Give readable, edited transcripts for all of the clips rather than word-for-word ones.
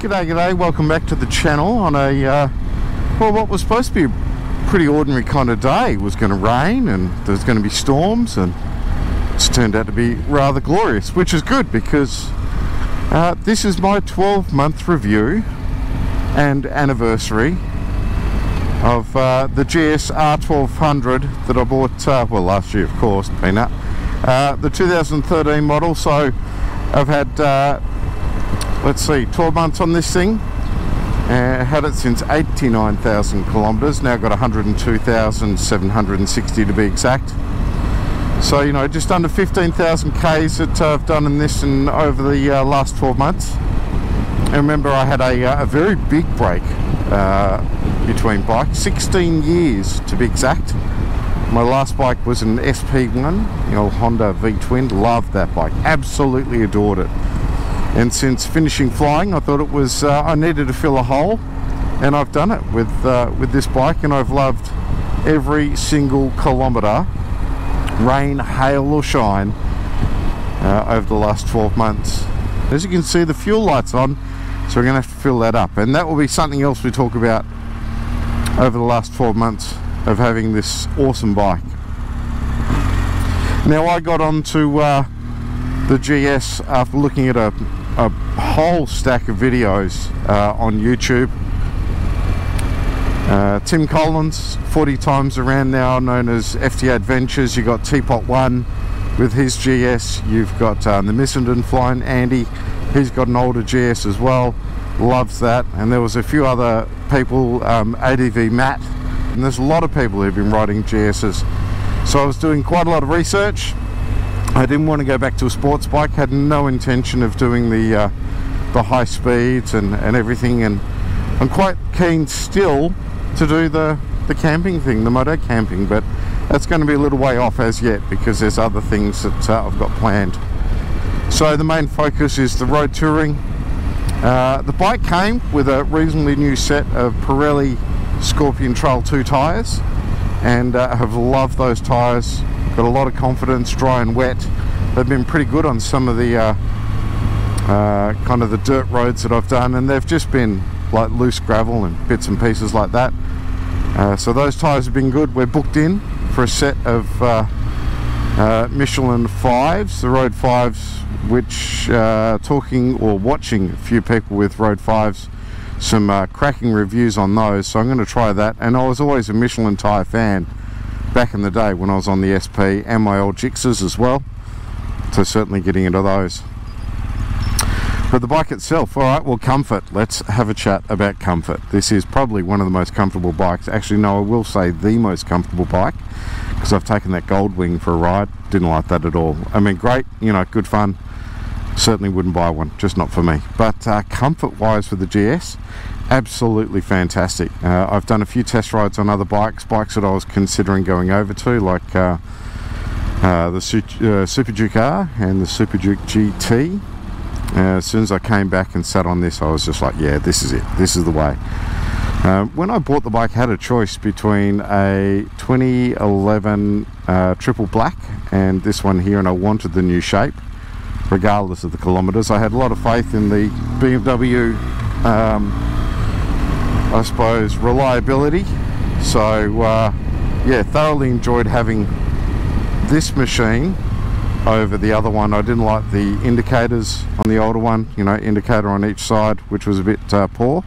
G'day, welcome back to the channel on a, well, what was supposed to be a pretty ordinary kind of day. It was going to rain and there's going to be storms, and it's turned out to be rather glorious, which is good because this is my 12-month review and anniversary of the GS R1200 that I bought, well, last year, of course, peanut. The 2013 model, so I've had let's see, 12 months on this thing. Had it since 89,000 kilometers, now got 102,760 to be exact. So, you know, just under 15,000 Ks that I've done in this and over the last 12 months. And remember, I had a very big break between bikes, 16 years to be exact. My last bike was an SP1, the old Honda V-twin. Loved that bike, absolutely adored it. And since finishing flying, I thought it was I needed to fill a hole, and I've done it with this bike, and I've loved every single kilometre, rain, hail or shine, over the last 12 months. As you can see, the fuel light's on, so we're going to have to fill that up, and that will be something else we talk about over the last 12 months of having this awesome bike. Now, I got onto the GS after looking at a whole stack of videos on YouTube. Tim Collins, 40 times around now, known as FT Adventures. You got Teapot One with his GS. You've got the Missenden flying Andy. He's got an older GS as well. Loves that. And there was a few other people, ADV Matt, and there's a lot of people who've been riding GSs. So I was doing quite a lot of research. I didn't want to go back to a sports bike, had no intention of doing the high speeds and everything, and I'm quite keen still to do the camping thing, the moto camping, but that's going to be a little way off as yet because there's other things that I've got planned. So the main focus is the road touring. The bike came with a reasonably new set of Pirelli Scorpion Trail 2 tyres, and I have loved those tyres. Got a lot of confidence, dry and wet. They've been pretty good on some of the kind of the dirt roads that I've done, and they've just been like loose gravel and bits and pieces like that. So those tyres have been good. We're booked in for a set of Michelin 5s, the Road 5s, which talking or watching a few people with Road 5s, some cracking reviews on those, so I'm going to try that. And I was always a Michelin tyre fan back in the day when I was on the SP, and my old Gixxers as well, so certainly getting into those. But the bike itself, alright, well, comfort. Let's have a chat about comfort. This is probably one of the most comfortable bikes. Actually, no, I will say the most comfortable bike, because I've taken that Goldwing for a ride. Didn't like that at all. I mean, great, you know, good fun. Certainly wouldn't buy one, just not for me. But comfort wise for the GS, absolutely fantastic. I've done a few test rides on other bikes that I was considering going over to, like the Super Duke R and the Super Duke GT. As soon as I came back and sat on this, I was just like, yeah, this is it, this is the way. When I bought the bike, I had a choice between a 2011 Triple Black and this one here, and I wanted the new shape regardless of the kilometers. I had a lot of faith in the BMW I suppose reliability, so yeah, thoroughly enjoyed having this machine over the other one. I didn't like the indicators on the older one, you know, indicator on each side, which was a bit poor.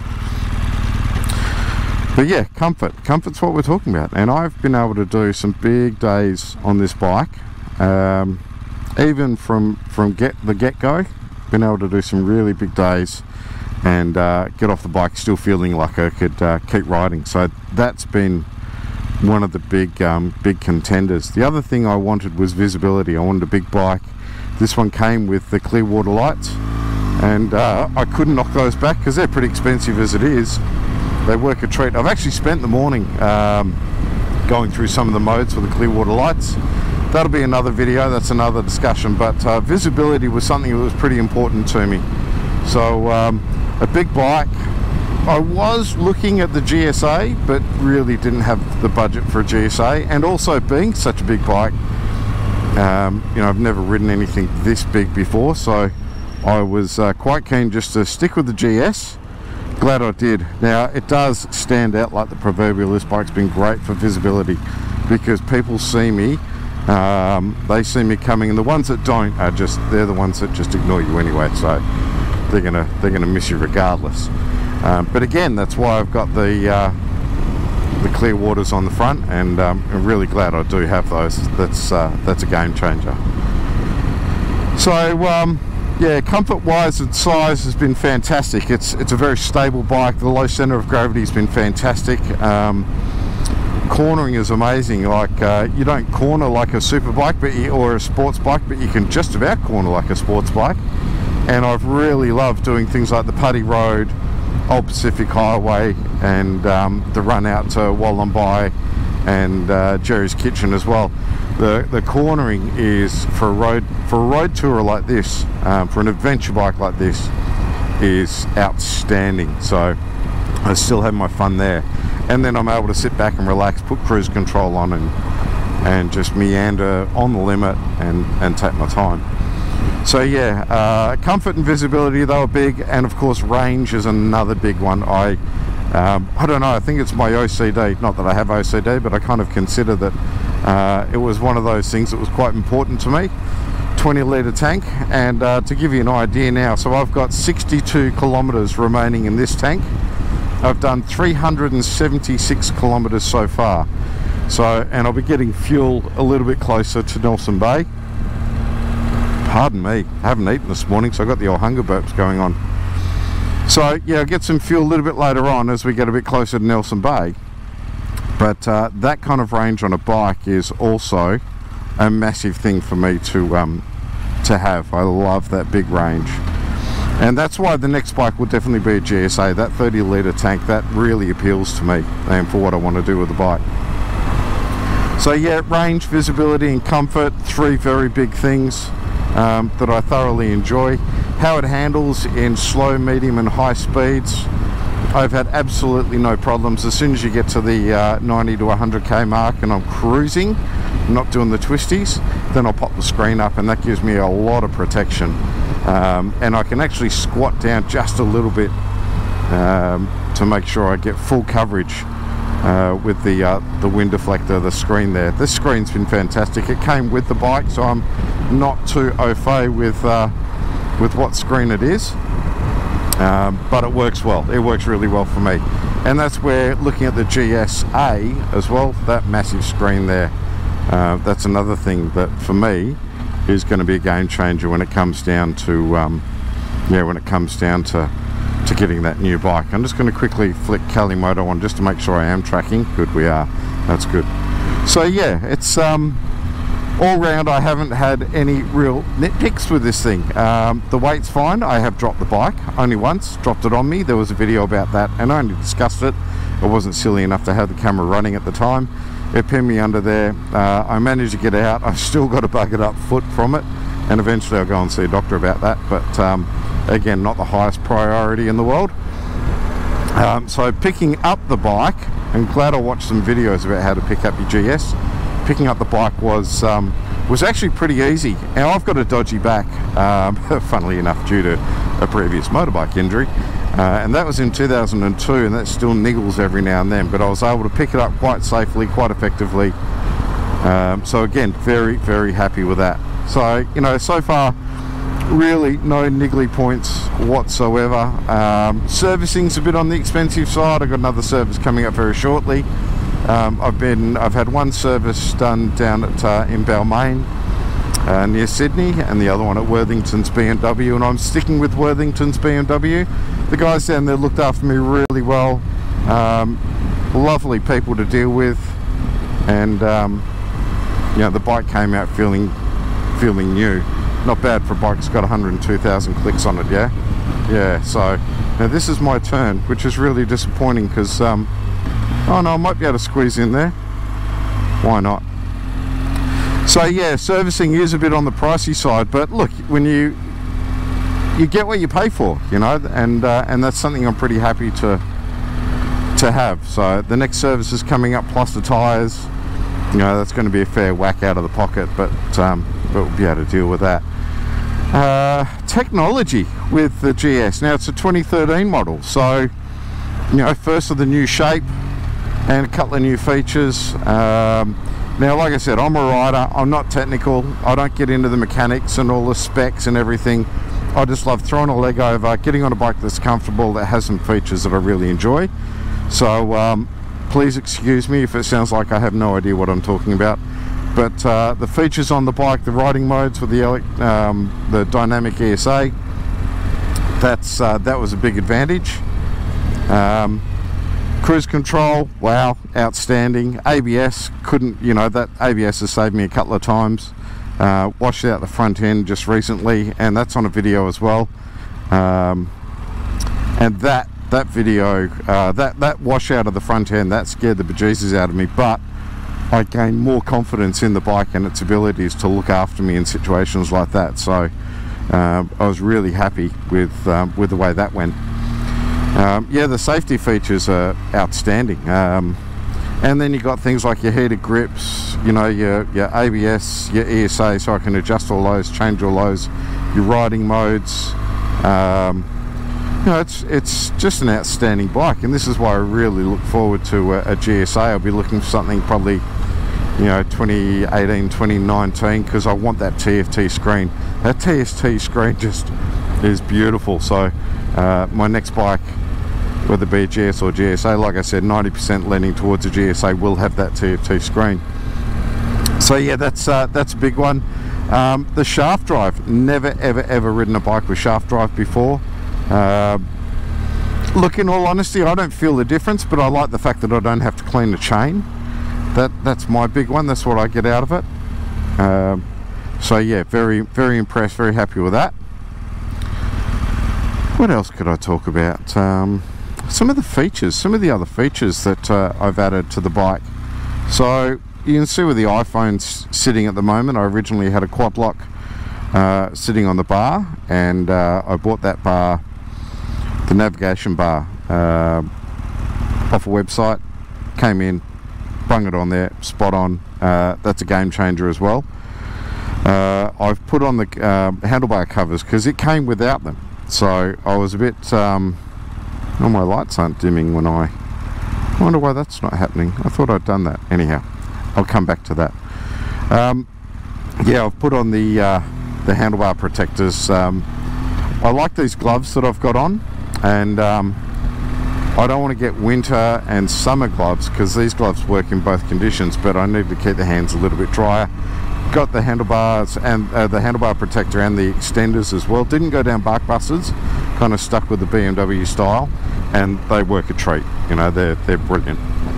But yeah, comfort's what we're talking about, and I've been able to do some big days on this bike, even from the get-go. Been able to do some really big days and get off the bike still feeling like I could keep riding. So that's been one of the big contenders. The other thing I wanted was visibility. I wanted a big bike. This one came with the clear water lights, and I couldn't knock those back because they're pretty expensive as it is. They work a treat. I've actually spent the morning going through some of the modes for the clear water lights. That'll be another video, that's another discussion, but visibility was something that was pretty important to me. So a big bike. I was looking at the GSA, but really didn't have the budget for a GSA, and also being such a big bike, you know, I've never ridden anything this big before, so I was quite keen just to stick with the GS. Glad I did. Now it does stand out like the proverbial. This bike's been great for visibility because people see me, they see me coming, and the ones that don't are they're the ones that just ignore you anyway, so they're gonna miss you regardless. But again, that's why I've got the clear waters on the front, and I'm really glad I do have those. That's a game changer. So yeah, comfort wise and size has been fantastic. It's a very stable bike. The low center of gravity has been fantastic. Cornering is amazing. Like you don't corner like a super bike or a sports bike, but you can just about corner like a sports bike. And I've really loved doing things like the Putty Road, Old Pacific Highway, and the run out to Wollongby and Jerry's Kitchen as well. The cornering is for a road tourer like this, for an adventure bike like this, is outstanding. So I still have my fun there, and then I'm able to sit back and relax, put cruise control on, and just meander on the limit and take my time. So yeah, comfort and visibility, they were big, and of course range is another big one. I don't know, I think it's my OCD, not that I have OCD, but I kind of consider that it was one of those things that was quite important to me. 20 litre tank, and to give you an idea now, so I've got 62 kilometers remaining in this tank. I've done 376 kilometers so far, so, and I'll be getting fuel a little bit closer to Nelson Bay. Pardon me, I haven't eaten this morning, so I've got the old hunger burps going on. So yeah, I'll get some fuel a little bit later on as we get a bit closer to Nelson Bay. But that kind of range on a bike is also a massive thing for me to have. I love that big range. And that's why the next bike will definitely be a GSA. That 30 litre tank, that really appeals to me and for what I want to do with the bike. So yeah, range, visibility and comfort, three very big things that I thoroughly enjoy. How it handles in slow, medium and high speeds, I've had absolutely no problems. As soon as you get to the 90 to 100k mark and I'm cruising, I'm not doing the twisties, then I'll pop the screen up, and that gives me a lot of protection. And I can actually squat down just a little bit to make sure I get full coverage with the wind deflector, the screen there. This screen's been fantastic. It came with the bike, so I'm not too au fait with what screen it is. But it works well. It works really well for me, and that's where, looking at the GSA as well, that massive screen there, that's another thing that for me is going to be a game changer when it comes down to to getting that new bike. I'm just going to quickly flick Kalimoto on just to make sure I am tracking. Good, we are. That's good. So yeah, it's all round, I haven't had any real nitpicks with this thing. The weight's fine. I have dropped the bike only once, dropped it on me. There was a video about that, and I only discussed it. I wasn't silly enough to have the camera running at the time. It pinned me under there. I managed to get out. I've still got a buggered up foot from it, and eventually I'll go and see a doctor about that. But again, not the highest priority in the world. So picking up the bike, I'm glad I watched some videos about how to pick up your GS. Picking up the bike was actually pretty easy. Now I've got a dodgy back, funnily enough, due to a previous motorbike injury, and that was in 2002, and that still niggles every now and then, but I was able to pick it up quite safely, quite effectively. So again, very, very happy with that. So, you know, so far really no niggly points whatsoever. Servicing's a bit on the expensive side. I've got another service coming up very shortly. I've had one service done down at in Balmain near Sydney, and the other one at Worthington's BMW, and I'm sticking with Worthington's BMW. The guys down there looked after me really well. Lovely people to deal with, and you know, the bike came out feeling new. Not bad for a bike that's got 102,000 clicks on it. Yeah, so now this is my turn, which is really disappointing because oh no, I might be able to squeeze in there. Why not? So yeah, servicing is a bit on the pricey side, but look, when you get what you pay for, you know, and that's something I'm pretty happy to have. So the next service is coming up, plus the tyres. You know, that's going to be a fair whack out of the pocket, but we'll be able to deal with that. technology with the GS. Now it's a 2013 model, so you know, first of the new shape and a couple of new features. Now, like I said, I'm a rider, I'm not technical, I don't get into the mechanics and all the specs and everything. I just love throwing a leg over, getting on a bike that's comfortable, that has some features that I really enjoy. So please excuse me if it sounds like I have no idea what I'm talking about. But the features on the bike, the riding modes with the dynamic ESA, that was a big advantage. Cruise control, wow, outstanding. ABS, couldn't, you know, that ABS has saved me a couple of times. Washed out the front end just recently, and that's on a video as well. And that video, that washout of the front end, that scared the bejesus out of me, but I gained more confidence in the bike and its abilities to look after me in situations like that. So I was really happy with the way that went. Yeah, the safety features are outstanding. And then you got things like your heated grips, you know, your ABS, your ESA, so I can adjust all those, change all those, your riding modes. You know, it's just an outstanding bike, and this is why I really look forward to a GSA. I'll be looking for something probably, you know, 2018, 2019, because I want that TFT screen. That TFT screen just is beautiful. So my next bike, whether it be a GS or GSA, like I said, 90% leaning towards a GSA, will have that TFT screen. So yeah, that's a big one. The shaft drive, never ever ridden a bike with shaft drive before. Look, in all honesty, I don't feel the difference, but I like the fact that I don't have to clean the chain. That's my big one. That's what I get out of it. So yeah, very impressed, very happy with that. What else could I talk about? Some of the features, some of the other features that I've added to the bike. So you can see with the iPhone's sitting at the moment, I originally had a quad lock sitting on the bar, and I bought that bar, the navigation bar, off a website, came in, bung it on there, spot on. That's a game changer as well. I've put on the handlebar covers because it came without them, so I was a bit oh, my lights aren't dimming when I wonder why that's not happening. I thought I'd done that. Anyhow, I'll come back to that. Yeah, I've put on the handlebar protectors. I like these gloves that I've got on, and I don't want to get winter and summer gloves because these gloves work in both conditions, but I need to keep the hands a little bit drier. Got the handlebars and the handlebar protector and the extenders as well. Didn't go down bark busters, kind of stuck with the BMW style, and they work a treat. You know, they're brilliant.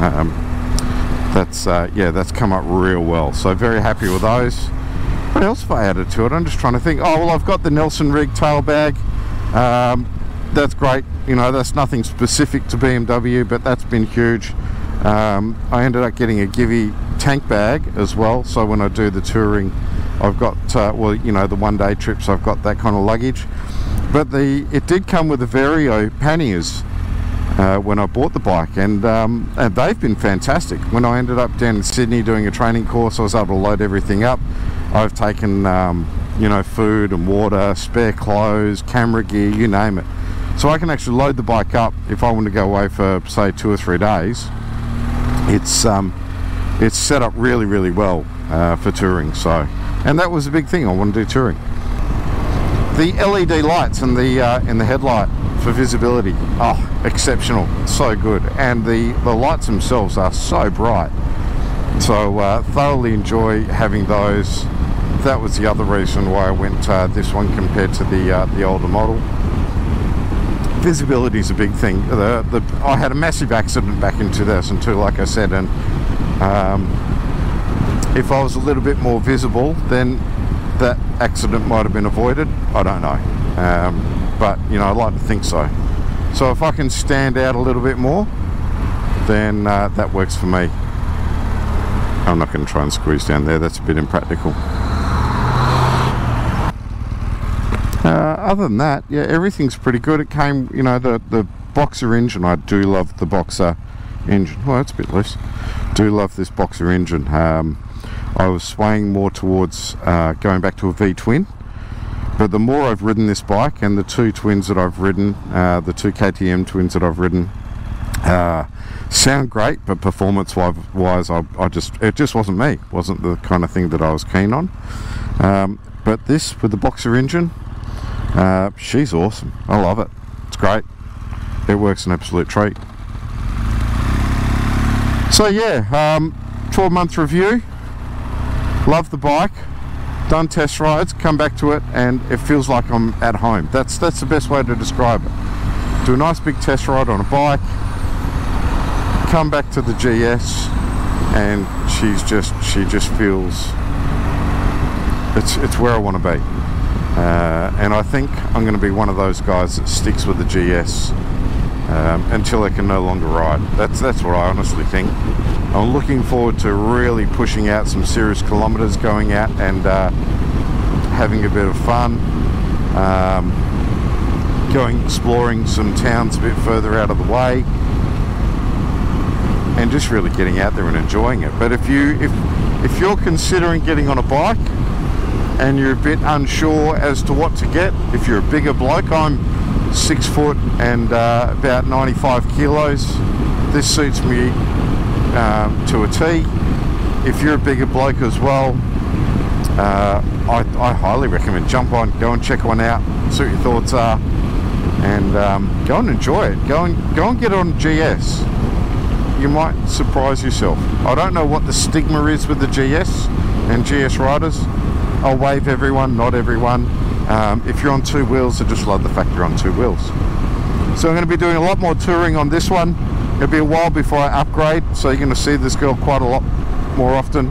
Yeah, that's come up real well, so very happy with those. What else have I added to it? I'm just trying to think. Oh, well, I've got the Nelson rig tail bag. That's great. You know, that's nothing specific to BMW, but that's been huge. I ended up getting a Givey tank bag as well, so when I do the touring, I've got well, you know, the one-day trips, I've got that kind of luggage. But it did come with the Vario panniers when I bought the bike, and they've been fantastic. When I ended up down in Sydney doing a training course, I was able to load everything up. I've taken you know, food and water, spare clothes, camera gear, you name it. So I can actually load the bike up if I want to go away for, say, 2 or 3 days. It's set up really well for touring. So, and that was a big thing. I want to do touring. The LED lights in the headlight for visibility, oh, exceptional, so good. And the lights themselves are so bright. So thoroughly enjoy having those. That was the other reason why I went this one compared to the older model. Visibility is a big thing. I had a massive accident back in 2002, like I said, and if I was a little bit more visible, then that accident might have been avoided. I don't know, but you know, I like to think so. So if I can stand out a little bit more, then that works for me. I'm not going to try and squeeze down there, that's a bit impractical. Other than that, yeah, everything's pretty good. It came, you know, the Boxer engine. I do love the Boxer engine. Well, that's a bit loose. Do love this Boxer engine. I was swaying more towards going back to a V-twin, but the more I've ridden this bike, and the two twins that I've ridden, the two KTM twins that I've ridden, sound great, but performance wise it just wasn't me, wasn't the kind of thing that I was keen on. But this with the Boxer engine, she's awesome. I love it. It's great. It works an absolute treat. So yeah, 12-month review. Love the bike. Done test rides, come back to it, and it feels like I'm at home. That's the best way to describe it. Do a nice big test ride on a bike, come back to the GS, and she just feels it's where I want to be. And I think I'm going to be one of those guys that sticks with the GS until I can no longer ride. That's what I honestly think. I'm looking forward to really pushing out some serious kilometers, going out and having a bit of fun, going exploring some towns a bit further out of the way, and just really getting out there and enjoying it. But if you're considering getting on a bike and you're a bit unsure as to what to get, if you're a bigger bloke, I'm 6 foot and about 95 kilos, this suits me to a T. If you're a bigger bloke as well, I highly recommend jump on, go and check one out, see what your thoughts are, and go and enjoy it. Go and get on GS. You might surprise yourself. I don't know what the stigma is with the GS and GS riders. I'll wave everyone, not everyone. If you're on two wheels, I just love the fact you're on two wheels. So I'm going to be doing a lot more touring on this one. It'll be a while before I upgrade, so you're going to see this girl quite a lot more often.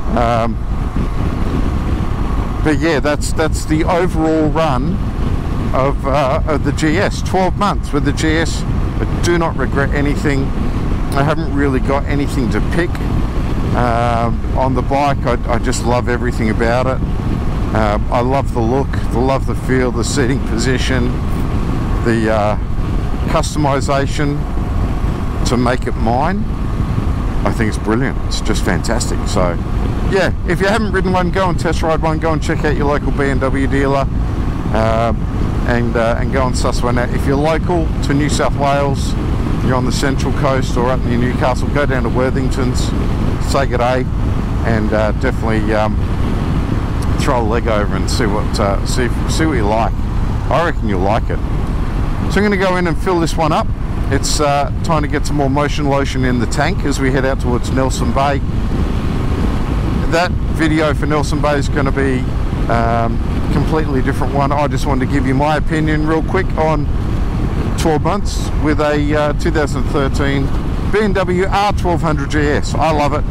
But yeah, that's the overall run of the GS. 12 months with the GS. I do not regret anything. I haven't really got anything to pick on the bike. I just love everything about it. I love the look, I love the feel, the seating position, the customization to make it mine. I think it's brilliant. It's just fantastic. So yeah, if you haven't ridden one, go and test ride one. Go and check out your local BMW dealer, and go and suss one out. If you're local to New South Wales, you're on the Central Coast or up near Newcastle, go down to Worthington's, say good day, and definitely throw a leg over and see what you like. I reckon you'll like it. So I'm going to go in and fill this one up. It's time to get some more motion lotion in the tank as we head out towards Nelson Bay. That video for Nelson Bay is going to be completely different one. I just wanted to give you my opinion real quick on 12 months with a 2013 BMW R1200GS. I love it.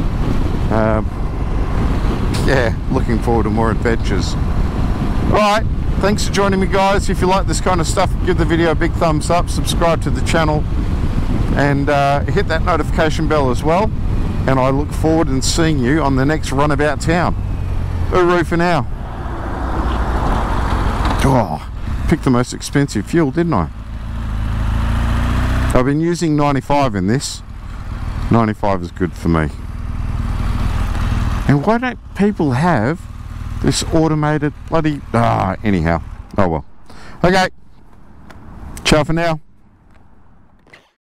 Yeah, looking forward to more adventures. Alright, thanks for joining me, guys. If you like this kind of stuff, give the video a big thumbs up, subscribe to the channel, and hit that notification bell as well. And I look forward to seeing you on the next runabout town. Hooroo for now. Oh, picked the most expensive fuel, didn't I? I've been using 95 in this. 95 is good for me. And why don't people have this automated bloody... anyhow. Oh well. Okay. Ciao for now.